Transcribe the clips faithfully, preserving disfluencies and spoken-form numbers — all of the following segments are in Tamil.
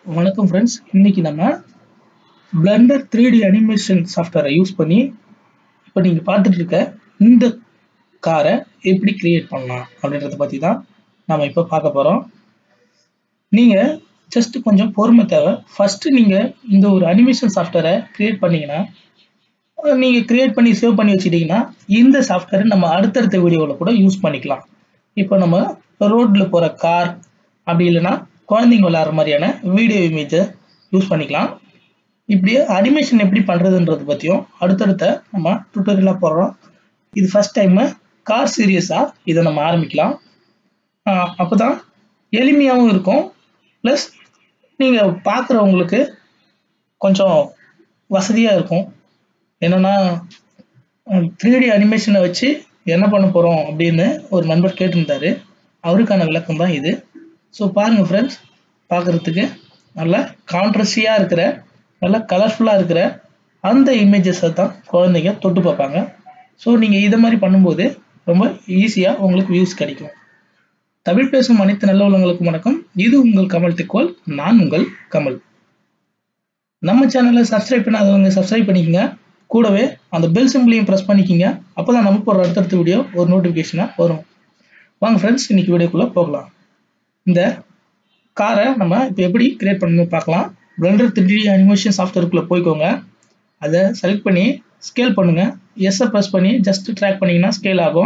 வணக்கம் ஃப்ரெண்ட்ஸ், இன்னைக்கு நம்ம Blender த்ரீ டி அனிமேஷன் சாஃப்ட்வேரை யூஸ் பண்ணி இப்போ நீங்கள் பார்த்துட்டு இருக்க இந்த காரை எப்படி கிரியேட் பண்ணலாம் அப்படின்றத பற்றி தான் நம்ம இப்போ பார்க்க போகிறோம். நீங்கள் ஜஸ்ட் கொஞ்சம் பொறுமை தேவை. ஃபஸ்ட்டு நீங்கள் இந்த ஒரு அனிமேஷன் சாஃப்ட்வேரை கிரியேட் பண்ணிங்கன்னா, நீங்கள் கிரியேட் பண்ணி சேவ் பண்ணி வச்சுட்டிங்கன்னா இந்த சாஃப்ட்வேரை நம்ம அடுத்தடுத்த வீடியோவில் கூட யூஸ் பண்ணிக்கலாம். இப்போ நம்ம ரோட்டில் போகிற கார் அப்படி இல்லைன்னா குழந்தைங்க விளையாடுற மாதிரியான வீடியோ இமேஜை யூஸ் பண்ணிக்கலாம். இப்படியே அனிமேஷன் எப்படி பண்ணுறதுன்றது பற்றியும் அடுத்தடுத்த நம்ம டுட்டோரியலாக போடுறோம். இது ஃபஸ்ட் டைமு கார் சீரியஸாக இதை நம்ம ஆரம்பிக்கலாம். அப்போ தான் எளிமையாகவும் இருக்கும், ப்ளஸ் நீங்கள் பார்க்குறவங்களுக்கு கொஞ்சம் வசதியாக இருக்கும். என்னென்னா த்ரீ டி அனிமேஷனை வச்சு என்ன பண்ண போகிறோம் அப்படின்னு ஒரு நண்பர் கேட்டிருந்தாரு. அவருக்கான விளக்கம் தான் இது. ஸோ பாருங்கள் ஃப்ரெண்ட்ஸ், பார்க்குறதுக்கு நல்லா கான்ட்ரஸ்டியாக இருக்கிற நல்லா கலர்ஃபுல்லாக இருக்கிற அந்த இமேஜஸை தான் குழந்தைங்க தொட்டு பார்ப்பாங்க. ஸோ நீங்கள் இதை மாதிரி பண்ணும்போது ரொம்ப ஈஸியாக உங்களுக்கு வியூஸ் கிடைக்கும். தமிழ் பேசும் அனைத்து நல்ல உள்ளவங்களுக்கும் வணக்கம். இது உங்கள் கமல் டெக்வல். நான் உங்கள் கமல். நம்ம சேனலை சப்ஸ்கிரைப் பண்ணாதவங்க சப்ஸ்கிரைப் பண்ணிக்கோங்க. கூடவே அந்த பெல் சிம்பிளையும் ப்ரெஸ் பண்ணிக்கிங்க. அப்போ தான் நம்ம போகிற அடுத்தடுத்த வீடியோ ஒரு நோட்டிஃபிகேஷனாக வரும். வாங்க ஃப்ரெண்ட்ஸ், இன்றைக்கி வீடியோக்குள்ளே போகலாம். இந்த காரை நம்ம இப்போ எப்படி கிரியேட் பண்ணணும்னு பார்க்கலாம். Blender த்ரீ டி அனிமேஷன் சாஃப்ட்வேருக்குள்ளே போய்க்கோங்க. அதை செலக்ட் பண்ணி ஸ்கேல் பண்ணுங்கள். எஸ்ஸை ப்ரெஸ் பண்ணி ஜஸ்ட் ட்ராக் பண்ணிங்கன்னா ஸ்கேல் ஆகும்.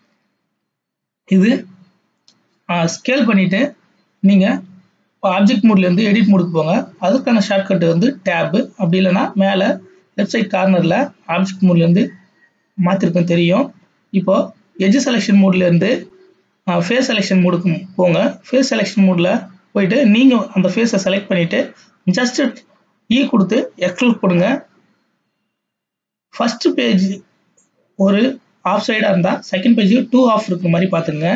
இது ஸ்கேல் பண்ணிவிட்டு நீங்கள் இப்போ ஆப்ஜெக்ட் மோட்லேருந்து எடிட் மோடுக்கு போங்க. அதுக்கான ஷார்ட்கட்டு வந்து டேபு, அப்படி இல்லைன்னா மேலே லெஃப்ட் சைட் கார்னரில் ஆப்ஜெக்ட் மோட்லேருந்து மாற்றிருக்கும் தெரியும். இப்போது எட்ஜ் செலெக்ஷன் மோட்லேருந்து ஃபேஸ் செலெக்ஷன் மோடுக்கு போங்க. ஃபேஸ் செலெக்ஷன் மோடில் போயிட்டு நீங்கள் அந்த ஃபேஸை செலக்ட் பண்ணிவிட்டு ஜஸ்ட் ஈ கொடுத்து எக்ஸ்க்ளூட் கொடுங்க. ஃபஸ்ட்டு பேஜ் ஒரு ஆஃப் சைடாக இருந்தால் செகண்ட் பேஜ் டூ ஆஃப் இருக்கிற மாதிரி பார்த்துங்க.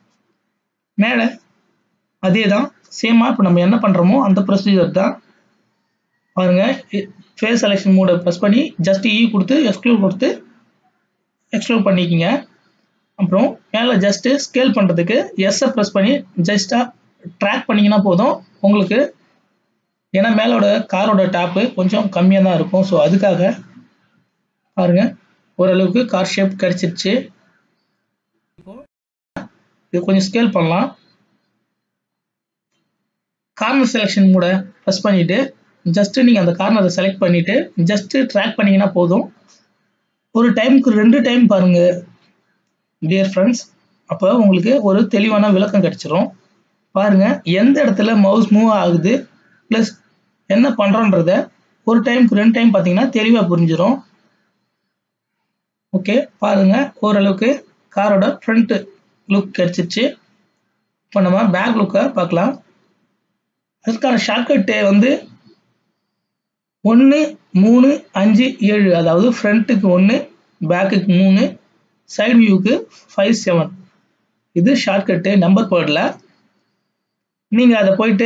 மேலே அதே தான் சேமாக இப்போ நம்ம என்ன பண்ணுறோமோ அந்த ப்ரொசீஜர் தான். பாருங்கள், ஃபேஸ் செலெக்ஷன் மோடை ப்ரெஸ் பண்ணி ஜஸ்ட் ஈ கொடுத்து எக்ஸ்க்ளூட் கொடுத்து எக்ஸ்க்ளூட் பண்ணிக்கிங்க. அப்புறம் மேலே ஜஸ்ட்டு ஸ்கேல் பண்ணுறதுக்கு எஸ்ஸை ப்ரெஸ் பண்ணி ஜஸ்ட்டாக ட்ராக் பண்ணிங்கன்னா போதும் உங்களுக்கு. ஏன்னா மேலோட காரோட டாப்பு கொஞ்சம் கம்மியாக தான் இருக்கும். ஸோ அதுக்காக பாருங்கள், ஓரளவுக்கு கார் ஷேப் கிடச்சிருச்சு. இப்போது இது கொஞ்சம் ஸ்கேல் பண்ணலாம். கார்னர் செலெக்ஷன் கூட ப்ரெஸ் பண்ணிவிட்டு ஜஸ்ட்டு நீங்கள் அந்த கார்னரை செலக்ட் பண்ணிவிட்டு ஜஸ்ட்டு ட்ராக் பண்ணிங்கன்னா போதும். ஒரு டைமுக்கு ரெண்டு டைம் பாருங்கள் டியர் ஃப்ரெண்ட்ஸ், அப்போ உங்களுக்கு ஒரு தெளிவான விளக்கம் கிடச்சிரும். பாருங்கள், எந்த இடத்துல மவுஸ் மூவ் ஆகுது ப்ளஸ் என்ன பண்ணுறோன்றத ஒரு டைமுக்கு ரெண்டு டைம் பார்த்தீங்கன்னா தெளிவாக புரிஞ்சிடும். ஓகே, பாருங்கள், ஓரளவுக்கு காரோட ஃப்ரண்ட்டு லுக் கிடச்சிருச்சு. இப்போ நம்ம பேக் லுக்கை பார்க்கலாம். அதுக்கான ஷார்ட்கட்டு வந்து ஒன்று மூணு அஞ்சு ஏழு, அதாவது ஃப்ரண்ட்டுக்கு ஒன்று, பேக்குக்கு மூணு, சைடு வியூக்கு ஃபைவ் செவன். இது ஷார்ட்கட்டு நம்பர் பேர்டில். நீங்கள் அதை போயிட்டு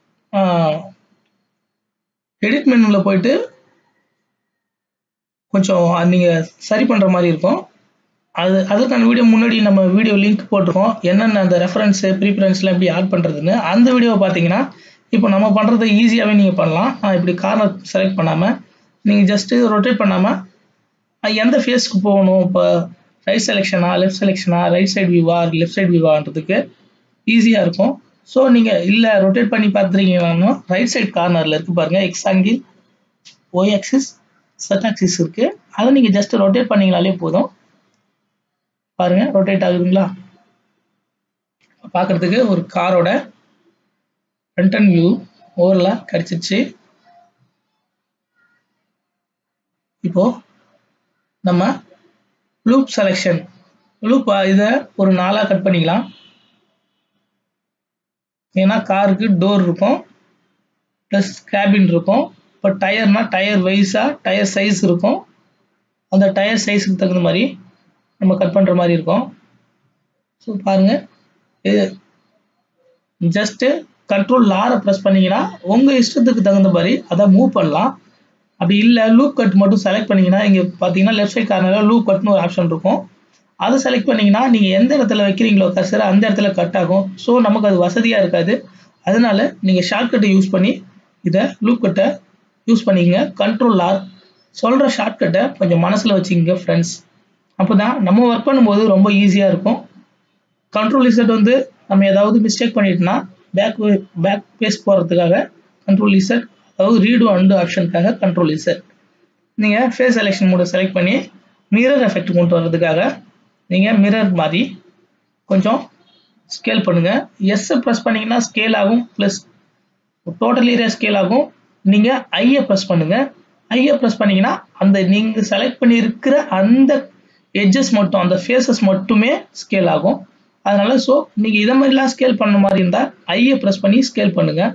எடிட் மெனுவில் போயிட்டு கொஞ்சம் நீங்கள் சரி பண்ணுற மாதிரி இருக்கும். அது அதுக்கான வீடியோ முன்னாடி நம்ம வீடியோ லிங்க் போட்டிருக்கோம், என்னென்ன அந்த ரெஃபரன்ஸு ப்ரீஃபரன்ஸ்லாம் எப்படி ஆட் பண்ணுறதுன்னு. அந்த வீடியோவை பார்த்தீங்கன்னா இப்போ நம்ம பண்ணுறதை ஈஸியாகவே நீங்கள் பண்ணலாம். இப்படி கார்னர் செலக்ட் பண்ணாமல் நீங்கள் ஜஸ்ட்டு ரொட்டேட் பண்ணாமல் எந்த ஃபேஸ்க்கு போகணும், இப்போ ரைட் செலெக்ஷனா லெஃப்ட் செலெக்ஷனா ரைட் சைட் வியூவா லெஃப்ட் சைட் வியூவான்றதுக்கு ஈஸியாக இருக்கும். ஸோ நீங்கள் இல்லை ரொட்டேட் பண்ணி பார்த்துருக்கீங்கன்னா ரைட் சைட் கார்னரில் இருக்குது பாருங்கள், X angle, Y axis, Z axis இருக்குது. அதை நீங்கள் ஜஸ்ட் ரொட்டேட் பண்ணிங்கனாலே போதும். பாருங்கள், ரொட்டேட் ஆகுதுங்களா? பார்க்குறதுக்கு ஒரு காரோட ஃப்ரண்ட் அண்ட் வியூ ஓவரலாக கிடச்சிருச்சு. இப்போது நம்ம லூப் செலெக்ஷன் லூப் இதை ஒரு நாளாக கட் பண்ணிக்கலாம். ஏன்னா காருக்கு டோர் இருக்கும் ப்ளஸ் கேபின் இருக்கும். இப்போ டயர்னா டயர் வைஸாக டயர் சைஸ் இருக்கும். அந்த டயர் சைஸுக்கு தகுந்த மாதிரி நம்ம கட் பண்ணுற மாதிரி இருக்கும். ஸோ பாருங்கள், இது ஜஸ்ட்டு கண்ட்ரோல் லாரை ப்ரெஸ் பண்ணிங்கன்னா உங்கள் இஷ்டத்துக்கு தகுந்த மாதிரி அதை மூவ் பண்ணலாம். அப்படி இல்லை லூப் கட் மட்டும் செலக்ட் பண்ணிங்கன்னா இங்கே பார்த்தீங்கன்னா லெஃப்ட் சைட் கார்னரில் லூப் கட்னு ஒரு ஆப்ஷன் இருக்கும். அதை செலக்ட் பண்ணிங்கன்னா நீங்கள் எந்த இடத்துல வைக்கிறீங்களோ கர்சரை அந்த இடத்துல கட் ஆகும். ஸோ நமக்கு அது வசதியாக இருக்காது. அதனால நீங்கள் ஷார்ட்கட்டை யூஸ் பண்ணி இதை லூப் கட்டை யூஸ் பண்ணிக்கங்க. கண்ட்ரோல் ஆர் சொல்கிற ஷார்ட்கட்டை கொஞ்சம் மனசில் வச்சுக்கோங்க ஃப்ரெண்ட்ஸ். அப்போ தான் நம்ம ஒர்க் பண்ணும்போது ரொம்ப ஈஸியாக இருக்கும். கண்ட்ரோல் இசட் வந்து நம்ம ஏதாவது மிஸ்டேக் பண்ணிட்டோம்னா பேக் பேக் பேஸ் போகிறதுக்காக கண்ட்ரோல் இசட், அதாவது ரீடு அண்டு ஆப்ஷனுக்காக கண்ட்ரோல் இசட். நீங்கள் ஃபேஸ் செலெக்ஷன் மோட செலக்ட் பண்ணி மிரர் எஃபெக்ட் கொண்டு வர்றதுக்காக நீங்கள் மிரர் மாதிரி கொஞ்சம் ஸ்கேல் பண்ணுங்கள். எஸ்ஸை ப்ரெஸ் பண்ணிங்கன்னா ஸ்கேல் ஆகும், ப்ளஸ் டோட்டல் ஏரியா ஸ்கேல் ஆகும். நீங்கள் ஐயை ப்ரெஸ் பண்ணுங்கள். ஐயை ப்ரெஸ் பண்ணிங்கன்னா அந்த நீங்கள் செலக்ட் பண்ணியிருக்கிற அந்த எட்ஜஸ் மட்டும், அந்த ஃபேஸஸ் மட்டுமே ஸ்கேல் ஆகும். அதனால் ஸோ நீங்கள் இதை மாதிரிலாம் ஸ்கேல் பண்ண மாதிரி இருந்தால் ஐயை ப்ரெஸ் பண்ணி ஸ்கேல் பண்ணுங்கள்.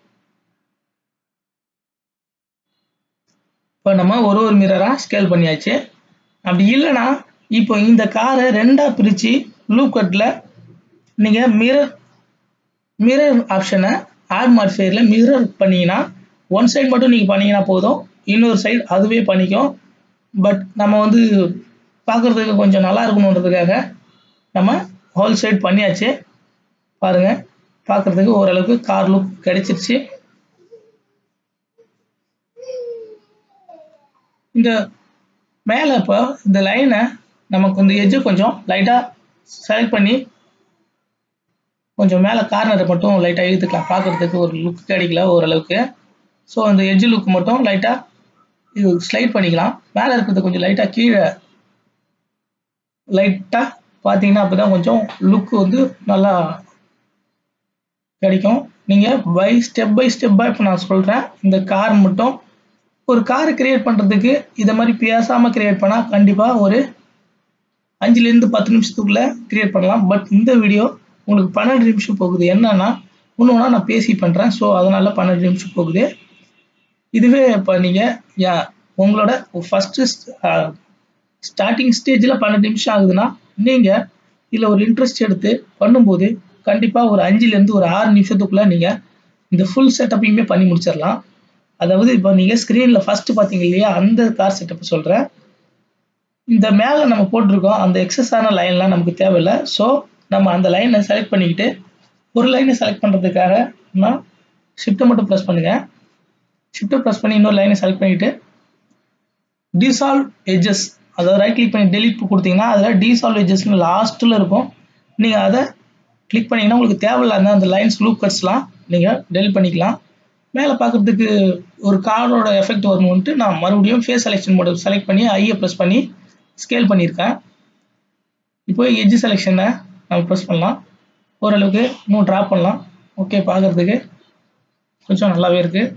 இப்போ நம்ம ஒரு ஒரு மிரராக ஸ்கேல் பண்ணியாச்சு. அப்படி இல்லைனா இப்போ இந்த காரை ரெண்டாக பிரித்து லூப் கட்டில் நீங்கள் மிரர் மிரர் ஆப்ஷனை ஆட் மாடிஃபையரில் மிரர் பண்ணிங்கன்னா ஒன் சைடு மட்டும் நீங்கள் பண்ணிங்கன்னா போதும், இன்னொரு சைடு அதுவே பண்ணிக்கும். பட் நம்ம வந்து பார்க்குறதுக்கு கொஞ்சம் நல்லா இருக்கணுன்றதுக்காக நம்ம ஹோல் சைடு பண்ணியாச்சு. பாருங்கள், பார்க்குறதுக்கு ஓரளவுக்கு கார் லுக் கிடைச்சிருச்சு. இந்த மேலே இப்போ இந்த லைனை நமக்கு இந்த எட்ஜை கொஞ்சம் லைட்டாக செலக்ட் பண்ணி கொஞ்சம் மேலே கார்னரை மட்டும் லைட்டாக இழுத்துக்கலாம். பார்க்குறதுக்கு ஒரு லுக் கிடைக்கல ஓரளவுக்கு. ஸோ அந்த எட்ஜ் லுக் மட்டும் லைட்டாக இது ஸ்லைட் பண்ணிக்கலாம். மேலே இருக்கிறது கொஞ்சம் லைட்டாக கீழே லைட்டாக பார்த்தீங்கன்னா அப்போ தான் கொஞ்சம் லுக் வந்து நல்லா கிடைக்கும். நீங்கள் பை ஸ்டெப் பை ஸ்டெப்பாக இப்போ நான் சொல்கிறேன். இந்த கார் மட்டும் ஒரு காரை கிரியேட் பண்ணுறதுக்கு இதை மாதிரி பேசாமல் கிரியேட் பண்ணால் கண்டிப்பாக ஒரு அஞ்சுலேருந்து பத்து நிமிஷத்துக்குள்ளே கிரியேட் பண்ணலாம். பட் இந்த வீடியோ உங்களுக்கு பன்னெண்டு நிமிஷம் போகுது. என்னன்னா ஒன்றுனா நான் பேசி பண்ணுறேன், ஸோ அதனால் பன்னெண்டு நிமிஷம் போகுது. இதுவே இப்போ நீங்கள் யா உங்களோட ஃபஸ்ட்டு ஸ்டார்டிங் ஸ்டேஜில் பன்னெண்டு நிமிஷம் ஆகுதுன்னா நீங்கள் இதில் ஒரு இன்ட்ரெஸ்ட் எடுத்து பண்ணும்போது கண்டிப்பாக ஒரு அஞ்சுலேருந்து ஒரு ஆறு நிமிஷத்துக்குள்ளே நீங்கள் இந்த ஃபுல் செட்டப்பையுமே பண்ணி முடிச்சிடலாம். அதாவது இப்போ நீங்கள் ஸ்க்ரீனில் ஃபஸ்ட்டு பார்த்தீங்க இல்லையா, அந்த கார் செட்டப் சொல்கிறேன். இந்த மேலே நம்ம போட்டிருக்கோம் அந்த எக்ஸஸான லைன்லாம் நமக்கு தேவையில்லை. ஸோ நம்ம அந்த லைனை செலக்ட் பண்ணிக்கிட்டு ஒரு லைனை செலக்ட் பண்ணுறதுக்காக நான் ஷிஃப்ட்டை மட்டும் ப்ரெஸ் பண்ணுங்கள். ஷிஃப்ட்டை ப்ரெஸ் பண்ணி இன்னொரு லைனை செலக்ட் பண்ணிவிட்டு டிசால்வ் எட்ஜஸ், அதாவது ரைட் கிளிக் பண்ணி டெலிட் கொடுத்தீங்கன்னா அதில் டிசால்வ் எட்ஜஸ்னு லாஸ்ட்டில் இருக்கும். நீங்கள் அதை கிளிக் பண்ணிங்கன்னா உங்களுக்கு தேவையில்லாத அந்த லைன்ஸ் லூப் கட்ஸ்லாம் நீங்கள் டெலிட் பண்ணிக்கலாம். மேலே பார்க்குறதுக்கு ஒரு காரோட எஃபெக்ட் வரணுன்ட்டு நான் மறுபடியும் ஃபேஸ் செலெக்ஷன் மோட செலக்ட் பண்ணி ஐயை ப்ரெஸ் பண்ணி ஸ்கேல் பண்ணியிருக்கேன். இப்போ எட்ஜ் செலெக்ஷனை நம்ம ப்ரெஸ் பண்ணலாம். ஓரளவுக்கு இன்னும் ட்ராப் பண்ணலாம். ஓகே, பார்க்குறதுக்கு கொஞ்சம் நல்லாவே இருக்குது.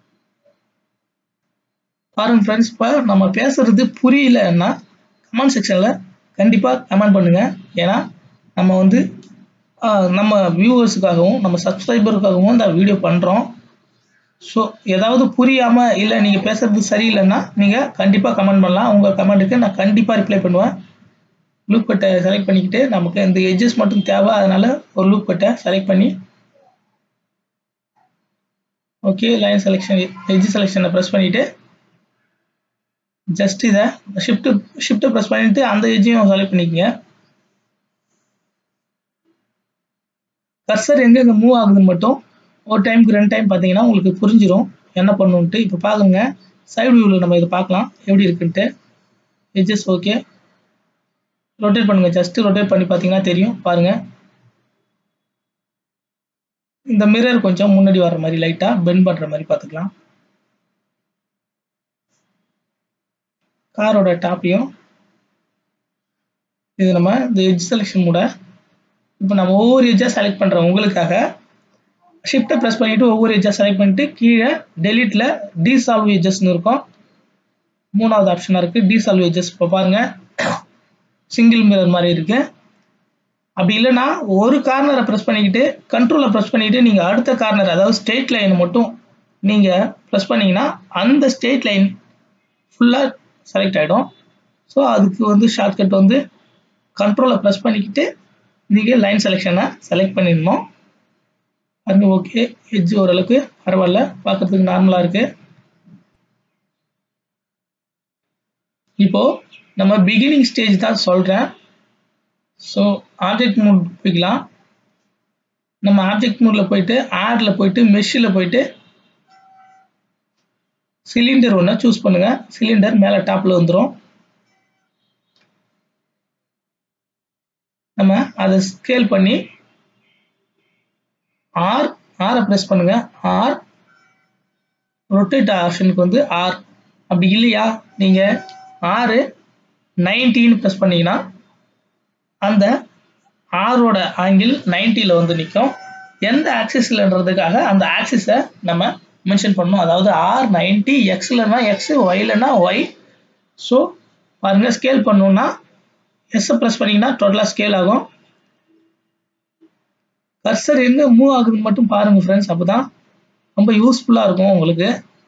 பாருங்கள் ஃப்ரெண்ட்ஸ், இப்போ நம்ம பேசுகிறது புரியலன்னா கமெண்ட் செக்ஷனில் கண்டிப்பாக கமெண்ட் பண்ணுங்கள். ஏன்னா நம்ம வந்து நம்ம வியூவர்ஸுக்காகவும் நம்ம சப்ஸ்கிரைபருக்காகவும் இந்த வீடியோ பண்ணுறோம். ஸோ ஏதாவது புரியாமல் இல்லை நீங்கள் பேசுகிறது சரியில்லைன்னா நீங்கள் கண்டிப்பாக கமெண்ட் பண்ணலாம். உங்கள் கமெண்ட்டுக்கு நான் கண்டிப்பாக ரிப்ளை பண்ணுவேன். லூப் கட்டை செலக்ட் பண்ணிக்கிட்டு நமக்கு இந்த எட்ஜஸ் மட்டும் தேவை, அதனால் ஒரு லூப் கட்டை செலக்ட் பண்ணி ஓகே லைன் செலெக்ஷன் எட்ஜ் செலெக்ஷனை ப்ரெஸ் பண்ணிவிட்டு ஜஸ்ட் இதை ஷிஃப்ட்டு ஷிஃப்ட்டை ப்ரெஸ் பண்ணிவிட்டு அந்த எட்ஜையும் செலக்ட் பண்ணிக்கோங்க. கர்சர் எங்கெங்கே மூவ் ஆகுதுன்னு மட்டும் ஒரு டைமுக்கு ரெண்டு டைம் பார்த்தீங்கன்னா உங்களுக்கு புரிஞ்சிடும் என்ன பண்ணணுன்ட்டு. இப்போ பார்க்குங்க, சைடு வியூவில் நம்ம இதை பார்க்கலாம் எப்படி இருக்குன்ட்டு. எட்ஜஸ் ஓகே, ரொட்டேட் பண்ணுங்கள். ஜஸ்ட்டு ரொட்டேட் பண்ணி பார்த்தீங்கன்னா தெரியும். பாருங்கள், இந்த மிரர் கொஞ்சம் முன்னாடி வர்ற மாதிரி லைட்டாக பெண்ட் பண்ணுற மாதிரி பார்த்துக்கலாம். காரோட டாப்பையும் இது நம்ம இந்த எட்ஜ் செலெக்ஷன் கூட இப்போ நம்ம ஒவ்வொரு எட்ஜாக செலக்ட் பண்ணுறோம் உங்களுக்காக. ஷிஃப்ட்டை ப்ரெஸ் பண்ணிவிட்டு ஒவ்வொரு எட்ஜாக செலக்ட் பண்ணிவிட்டு கீழே டெலிட்டில் டிசால்வ் எட்ஜஸ்ன்னு இருக்கும். மூணாவது ஆப்ஷனாக இருக்குது டிசால்வ் எட்ஜஸ். இப்போ பாருங்கள், சிங்கிள் மிரர் மாதிரி இருக்குது. அப்படி இல்லைன்னா ஒரு கார்னரை ப்ரெஸ் பண்ணிக்கிட்டு கண்ட்ரோலை ப்ரெஸ் பண்ணிவிட்டு நீங்கள் அடுத்த கார்னர், அதாவது ஸ்ட்ரெயிட் லைனை மட்டும் நீங்கள் ப்ரெஸ் பண்ணிங்கன்னா அந்த ஸ்ட்ரெயிட் லைன் ஃபுல்லாக செலக்ட் ஆகிடும். ஸோ அதுக்கு வந்து ஷார்ட்கட் வந்து கண்ட்ரோலை ப்ரெஸ் பண்ணிக்கிட்டு நீங்கள் லைன் செலெக்ஷனை செலக்ட் பண்ணிடணும். அது ஓகே, எட்ஜ் ஓரளவுக்கு பரவாயில்ல, பார்க்குறதுக்கு நார்மலாக இருக்குது. இப்போது நம்ம பிகினிங் ஸ்டேஜ் தான் சொல்கிறேன். ஸோ ஆப்ஜெக்ட் மூட் போய்க்கலாம். நம்ம ஆப்ஜெக்ட் மூடில் போயிட்டு ஆடில் போயிட்டு மெஷ்ஷில் போயிட்டு சிலிண்டர் ஒன்று சூஸ் பண்ணுங்க. சிலிண்டர் மேலே டாப்பில் வந்துடும். நம்ம அதை ஸ்கேல் பண்ணி ஆர் ஆரை ப்ரெஸ் பண்ணுங்க. ஆர் ரொட்டேட் ஆப்ஷனுக்கு வந்து ஆர். அப்படி இல்லையா நீங்கள் ஆறு நைன்டின்னு ப்ரெஸ் பண்ணீங்கன்னா அந்த ஆரோட ஆங்கிள் நைன்டியில் வந்து நிற்கும். எந்த ஆக்சிஸ்லன்றதுக்காக அந்த ஆக்சிஸை நம்ம மென்ஷன் பண்ணணும். அதாவது ஆர் நைன்டி, எக்ஸ்லன்னா எக்ஸ், ஒய்லன்னா ஒய். ஸோ பாருங்க, ஸ்கேல் பண்ணணும்னா எஸ்ஸை ப்ரெஸ் பண்ணிங்கன்னா டோட்டலாக ஸ்கேல் ஆகும். கர்சர் எங்கே மூவ் ஆகுதுன்னு மட்டும் பாருங்கள் ஃப்ரெண்ட்ஸ். அப்போ தான் ரொம்ப யூஸ்ஃபுல்லாக இருக்கும் உங்களுக்கு.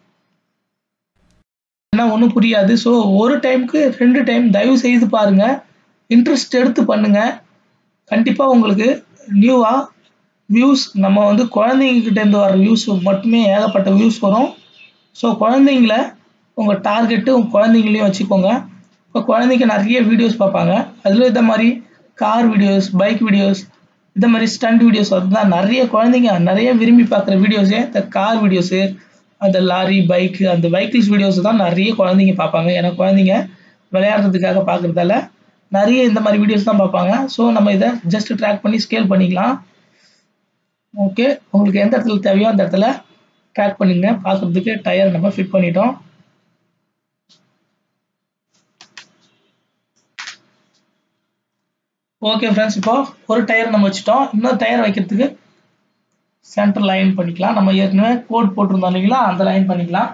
ஏன்னா ஒன்றும் புரியாது. ஸோ ஒரு டைமுக்கு ரெண்டு டைம் தயவு செய்து பாருங்கள். இன்ட்ரெஸ்ட் எடுத்து பண்ணுங்கள். கண்டிப்பாக உங்களுக்கு நியூவாக வியூஸ், நம்ம வந்து குழந்தைங்ககிட்டேருந்து வர வியூஸ் மட்டுமே ஏகப்பட்ட வியூஸ் வரும். ஸோ குழந்தைங்கள உங்கள் டார்கெட்டு உங்கள் குழந்தைங்களையும் வச்சுக்கோங்க. இப்போ குழந்தைங்க நிறைய வீடியோஸ் பார்ப்பாங்க. அதில் இந்த மாதிரி கார் வீடியோஸ், பைக் வீடியோஸ், இந்த மாதிரி ஸ்டண்ட் வீடியோஸ் அதுதான் நிறைய குழந்தைங்க நிறைய விரும்பி பார்க்குற வீடியோஸே இந்த கார் வீடியோஸு, அந்த லாரி, பைக்கு, அந்த வெஹிக்கிள்ஸ் வீடியோஸ் தான் நிறைய குழந்தைங்க பார்ப்பாங்க. ஏன்னா குழந்தைங்க விளையாடுறதுக்காக பார்க்குறதால நிறைய இந்த மாதிரி வீடியோஸ் தான் பார்ப்பாங்க. ஸோ நம்ம இதை ஜஸ்ட் ட்ராக் பண்ணி ஸ்கேல் பண்ணிக்கலாம். ஓகே, உங்களுக்கு எந்த இடத்துல தேவையோ அந்த இடத்துல ட்ராக் பண்ணிங்க. பார்க்குறதுக்கு டயர் நம்ம ஃபிட் பண்ணிட்டோம். ஓகே ஃப்ரெண்ட்ஸ், இப்போ ஒரு டயர் நம்ம வச்சுட்டோம். இன்னொரு டயர் வைக்கிறதுக்கு சென்டர் லைன் பண்ணிக்கலாம். நம்ம ஏற்கனவே கோட் போட்டிருந்தோம் இல்லைங்களா, அந்த லைன் பண்ணிக்கலாம்.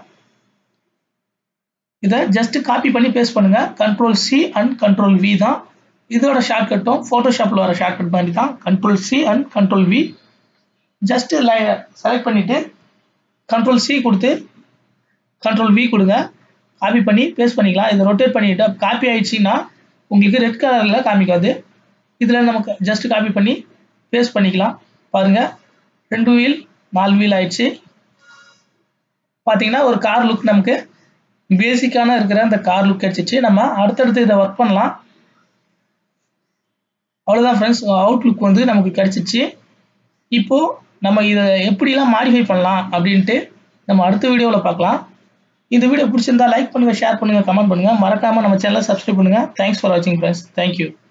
இதை ஜஸ்ட் காப்பி பண்ணி பேஸ்ட் பண்ணுங்க. Control C and control V தான் இதோட ஷார்ட்கட்டும். ஃபோட்டோஷாப்பில் வர ஷார்ட்கட் மாதிரி தான் control C and control V. Just line select பண்ணிட்டு கண்ட்ரோல் சி கொடுத்து கண்ட்ரோல் வி கொடுங்க. காப்பி பண்ணி பேஸ்ட் பண்ணிக்கலாம். இதை ரொட்டேட் பண்ணிட்டு காப்பி ஆயிடுச்சுன்னா உங்களுக்கு ரெட் கலரில் காமிக்காது. இதில் நமக்கு ஜஸ்ட் காப்பி பண்ணி பேஸ்ட் பண்ணிக்கலாம். பாருங்கள், ரெண்டு வீல் நாலு வீல் ஆயிடுச்சு. பார்த்தீங்கன்னா ஒரு கார் லுக் நமக்கு பேசிக்கான இருக்கிற அந்த கார் லுக் கிடைச்சிச்சு. நம்ம அடுத்தடுத்து இதை ஒர்க் பண்ணலாம். அவ்வளோதான் ஃப்ரெண்ட்ஸ், அவுட்லுக் வந்து நமக்கு கிடைச்சிச்சு. இப்போது நம்ம இதை எப்படிலாம் மாடிஃபை பண்ணலாம் அப்படின்ட்டு நம்ம அடுத்த வீடியோவில் பார்க்கலாம். இந்த வீடியோ பிடிச்சிருந்தா லைக் பண்ணுங்கள், ஷேர் பண்ணுங்கள், கமெண்ட் பண்ணுங்கள். மறக்காமல் நம்ம சேனலை சப்ஸ்கிரைப் பண்ணுங்கள். தேங்க்ஸ் ஃபார் வாட்சிங் ஃப்ரெண்ட்ஸ். தேங்க்யூ.